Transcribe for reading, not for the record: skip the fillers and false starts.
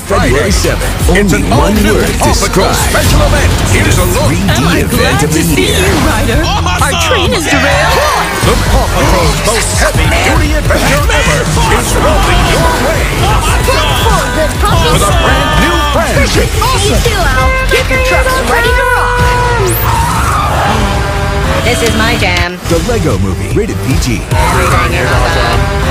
February 7th. It's Only an one all-new word Paw Patrol described. special event. Here's a look. 3D event of the year. Ryder. Our train is derailed. The Paw Patrol's most heavy-duty adventure ever is rolling your way Good puppies. with a brand new friend. You too, Al. Keep your trucks ready to rock. This is my jam. The Lego Movie. Rated PG. Everything is awesome.